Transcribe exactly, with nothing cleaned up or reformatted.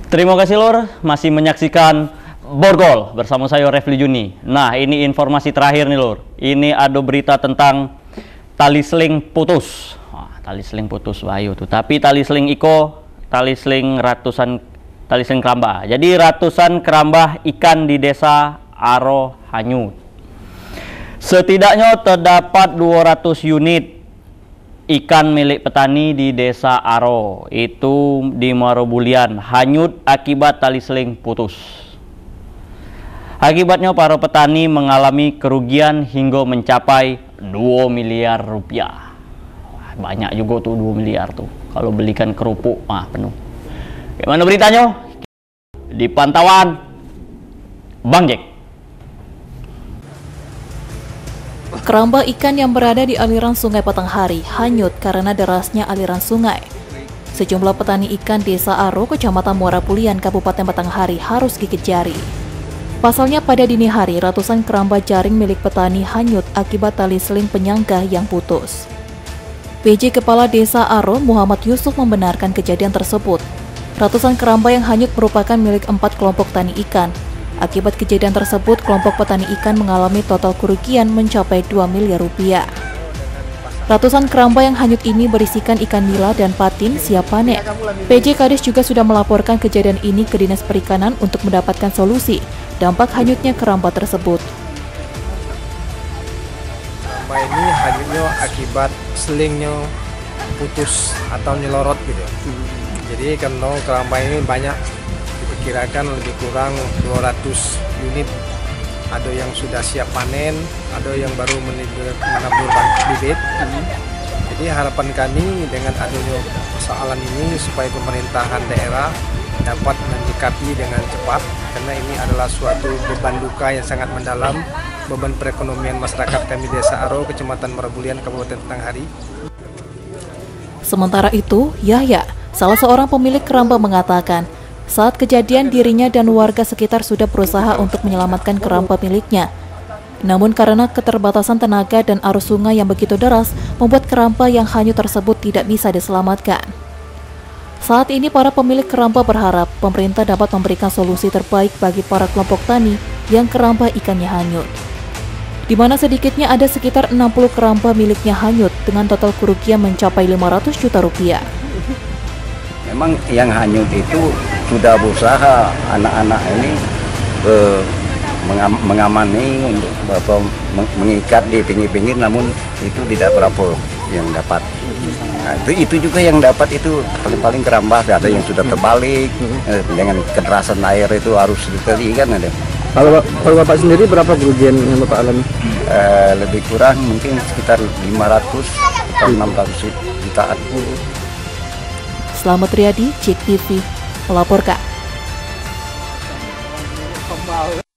Terima kasih Lur, masih menyaksikan Borgol bersama saya Refli Juni. Nah, ini informasi terakhir nih Lur. Ini ada berita tentang tali seling putus. Wah, tali seling putus bayu tuh. Tapi tali seling iko, tali seling ratusan tali seling keramba. Jadi ratusan keramba ikan di desa Aro hanyut. Setidaknya terdapat dua ratus unit ikan milik petani di desa Aro, itu di Muaro Bulian, hanyut akibat tali seling putus. Akibatnya para petani mengalami kerugian hingga mencapai dua miliar rupiah. Banyak juga tuh dua miliar tuh. Kalau belikan kerupuk, ah penuh. Gimana beritanya? Di pantauan Bang Jack. Keramba ikan yang berada di aliran Sungai Batanghari hanyut karena derasnya aliran sungai. Sejumlah petani ikan desa Aro, Kecamatan Muara Bulian, Kabupaten Batanghari harus gigit jari. Pasalnya pada dini hari, ratusan keramba jaring milik petani hanyut akibat tali seling penyangga yang putus. P J Kepala Desa Aro, Muhammad Yusuf, membenarkan kejadian tersebut. Ratusan keramba yang hanyut merupakan milik empat kelompok tani ikan. Akibat kejadian tersebut, kelompok petani ikan mengalami total kerugian mencapai dua miliar rupiah. Ratusan keramba yang hanyut ini berisikan ikan nila dan patin siap panen. P J Kades juga sudah melaporkan kejadian ini ke Dinas Perikanan untuk mendapatkan solusi dampak hanyutnya keramba tersebut. Keramba ini hanyutnya akibat selingnya putus atau nyelorot gitu. Jadi karena keramba ini banyak, diperkirakan lebih kurang dua ratus unit. Ada yang sudah siap panen, ada yang baru menabur bibit. Jadi harapan kami dengan adanya persoalan ini supaya pemerintahan daerah dapat menyikapi dengan cepat, karena ini adalah suatu beban duka yang sangat mendalam, beban perekonomian masyarakat kami Desa Aro, Kecamatan Muara Bulian, Kabupaten Batanghari. Sementara itu, Yahya, salah seorang pemilik keramba, mengatakan saat kejadian dirinya dan warga sekitar sudah berusaha untuk menyelamatkan keramba miliknya. Namun karena keterbatasan tenaga dan arus sungai yang begitu deras, membuat keramba yang hanyut tersebut tidak bisa diselamatkan. Saat ini para pemilik keramba berharap pemerintah dapat memberikan solusi terbaik bagi para kelompok tani yang keramba ikannya hanyut. Di mana sedikitnya ada sekitar enam puluh keramba miliknya hanyut dengan total kerugian mencapai lima ratus juta rupiah. Memang yang hanyut itu sudah berusaha anak-anak ini eh, mengam, mengamani untuk bapak, mengikat di pinggir-pinggir, namun itu tidak berapa yang dapat. Nah, itu, itu juga yang dapat itu paling-paling keramba, ada yang sudah terbalik eh, dengan kederasan air itu harus dikali kan ada. Kalau, kalau bapak sendiri berapa kerugian yang bapak alami? Eh, lebih kurang mungkin sekitar lima ratus atau enam ratus jutaan. Selamat Riyadi, Cek T V, melaporkan.